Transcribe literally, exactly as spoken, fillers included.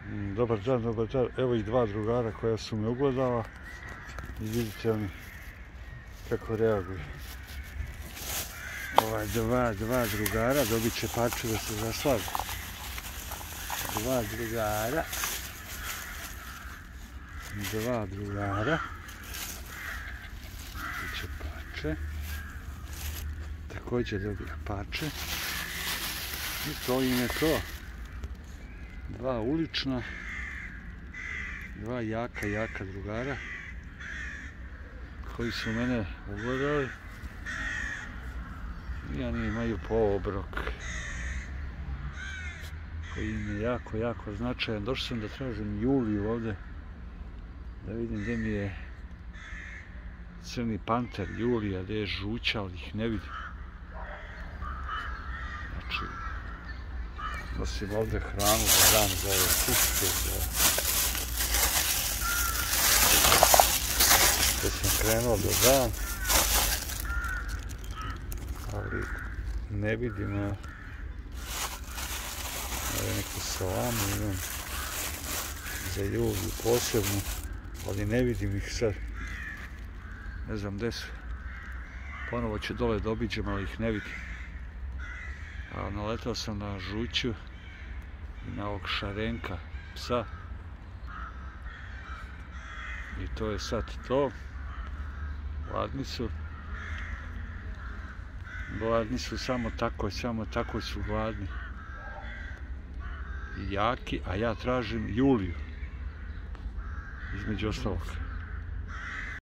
Dobar dan, dobar dan. Evo i dva drugara koja su me ugledala i vidite oni kako reaguju. Ova dva, dva drugara dobit će parče da se zaslavi. Dva drugara. Dva drugara. Dobit će parče. Također dobija parče. I to im je to. Dva ulična, dva jaka, jaka drugara koji su mene ugledali i oni imaju po obrok koji im je jako, jako značajan. Došao sam da tražim Juliju ovdje, da vidim gdje mi je crni panter Julija, gdje je žuća, ali ih ne vidim. Znači, nosim ovdje hranu za dan, za ove kuške, za... Što sam krenuo do dan, ali ne vidim ja neku salamu imam za Juliju posebno, ali ne vidim ih sad. Ne znam gdje su. Ponovo ću dole da obiđem, ali ih ne vidim. A naletao sam na žuću i na ovog šarenka psa. I to je sad to. Gladni su. Gladni su samo tako, samo tako su gladni. I jaki, a ja tražim Juliju. Između ostalog.